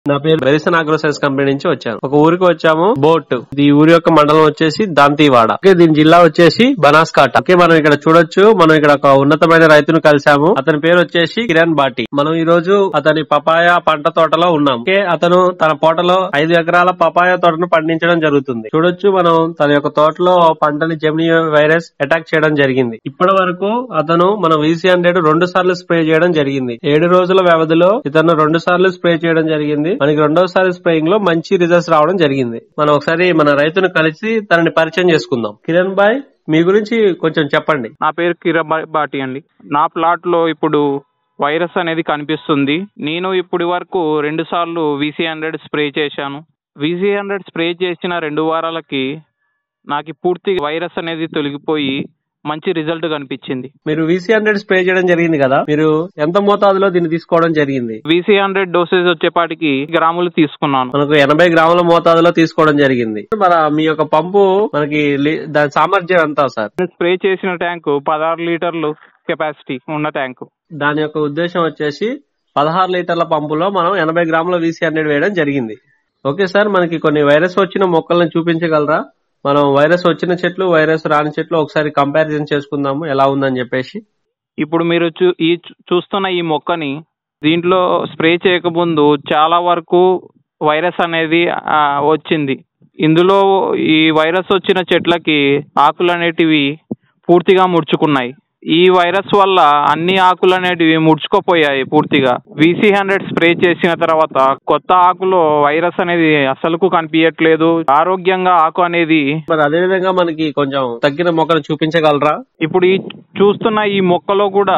నా పేరు medicine agro science company నుంచి వచ్చాను. ఒక ఊరికి వచ్చాము, బోట్. ఈ ఊరి యొక్క మండలం వచ్చేసి దాంతీవాడ. దీని జిల్లా వచ్చేసి బనాస్కాట. మనం ఇక్కడ చూడొచ్చు, మనం ఇక్కడ ఒక ఉన్నతమైన రైతును కలిసాము. అతని పేరు వచ్చేసి కిరణ్ బాటి. మనం ఈ రోజు అతని పపాయ పంట తోటలో ఉన్నాం. అతను తన తోటలో 5 ఎకరాల పపాయ తోటను పండించడం జరుగుతుంది. చూడొచ్చు, మనం తన యొక్క తోటలో పంటని జెమిని వైరస్ అటాక్ చేయడం జరిగింది. ఇప్పటి వరకు అతను మన VC100 2 సార్లు స్ప్రే చేయడం జరిగింది. 7 రోజుల వ్యవధిలో ఇతను 2 సార్లు స్ప్రే చేయడం జరిగింది. మనకి 2వ సారి స్ప్రేయింగ్ లో మంచి రిజల్ట్స్ రావడం జరిగింది. మనం ఒకసారి మన రైతును కలిసి తనని పరిచయం చేసుకుందాం. కిరణ్ భాయ్, మీ గురించి కొంచెం చెప్పండి. నా పేరు కిరణ్ బాటి అండి. నా ప్లాట్ లో ఇప్పుడు వైరస్ అనేది కనిపిస్తుంది. నేను ఇప్పటి వరకు 2 సార్లు VC100 స్ప్రే చేశాను. VC100 స్ప్రే చేసిన 2 వారాలకి నాకు పూర్తి వైరస్ అనేది తొలగిపోయి మంచి రిజల్ట్ కనిపించింది. మీరు VC100 స్ప్రే చేయడం జరిగింది కదా, మీరు ఎంత మోతాదులో దీన్ని తీసుకోవడం జరిగింది? VC100 డోసేజ్ వచ్చేపాటికి గ్రాములు తీసుకున్నాను. మనకు 80 గ్రాముల మోతాదులో తీసుకోవడం జరిగింది. మన మీ యొక్క పంపు మనకి దాని సామర్థ్యం ఎంత సార్? స్ప్రే చేసిన ట్యాంకు 16 లీటర్లు కెపాసిటీ ఉన్న ట్యాంకు. దాని యొక్క ఉద్దేశం వచ్చేసి 16 లీటర్ల పంపులో మనం 80 గ్రాముల VC100 వేయడం జరిగింది. ఓకే సార్, మనకి కొన్ని వైరస్ వచ్చిన మొక్కలను చూపించగలరా? మనం వైరస్ వచ్చిన చెట్లు, వైరస్ రాని చెట్లు ఒకసారి కంపారిజన్ చేసుకుందాము ఎలా ఉందని చెప్పేసి. ఇప్పుడు మీరు చూస్తున్న ఈ మొక్కని దీంట్లో స్ప్రే చేయకముందు చాలా వరకు వైరస్ అనేది వచ్చింది. ఇందులో ఈ వైరస్ వచ్చిన చెట్లకి ఆకులు అనేటివి పూర్తిగా ముడుచుకున్నాయి. ఈ వైరస్ వల్ల అన్ని ఆకులు అనేటివి ముడుచుకుపోయాయి పూర్తిగా. VC100 స్ప్రే చేసిన తర్వాత కొత్త ఆకులో వైరస్ అనేది అసలుకు కనిపించట్లేదు. ఆరోగ్యంగా ఆకు అనేది. మరి అదే విధంగా మనకి కొంచెం తగ్గిన మొక్కలు చూపించగలరా? ఇప్పుడు ఈ చూస్తున్న ఈ మొక్కలో కూడా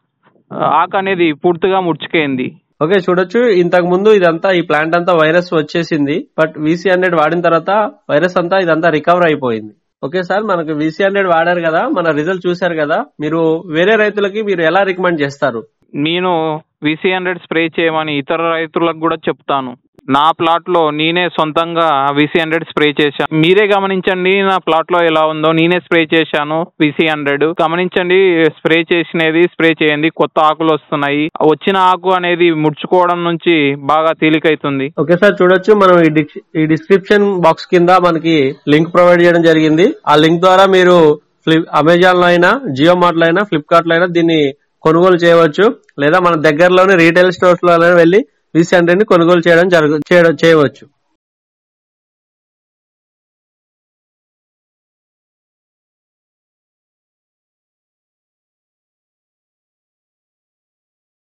ఆకు అనేది పూర్తిగా ముడుచుకైంది. ఓకే, చూడొచ్చు, ఇంతకు ముందు ఇదంతా ఈ ప్లాంట్ అంతా వైరస్ వచ్చేసింది. బట్ VC100 వాడిన తర్వాత వైరస్ అంతా ఇదంతా రికవర్ అయిపోయింది. ఓకే సార్, మనకు VC100 వాడారు కదా, మన రిజల్ట్ చూశారు కదా, మీరు వేరే రైతులకి మీరు ఎలా రికమెండ్ చేస్తారు? నేను VC100 స్ప్రే చేయమని ఇతర రైతులకు కూడా చెప్తాను. నా ప్లాట్ లో నేనే సొంతంగా VC100 స్ప్రే చేశాను. మీరే గమనించండి నా ప్లాట్ లో ఎలా ఉందో. నేనే స్ప్రే చేశాను VC100. గమనించండి, స్ప్రే చేసినది స్ప్రే చేయండి, కొత్త ఆకులు వస్తున్నాయి. వచ్చిన ఆకు అనేది ముడుచుకోవడం నుంచి బాగా తేలికైతుంది. ఓకే సార్, చూడొచ్చు, మనం ఈ డిస్క్రిప్షన్ బాక్స్ కింద మనకి లింక్ ప్రొవైడ్ చేయడం జరిగింది. ఆ లింక్ ద్వారా మీరు అమెజాన్ లో అయినా, జియో మార్ట్ లో అయినా, ఫ్లిప్కార్ట్ లో అయినా దీన్ని కొనుగోలు చేయవచ్చు. లేదా మన దగ్గరలోని రీటైల్ స్టోర్స్ లో వెళ్ళి VC100 కొనుగోలు చేయవచ్చు.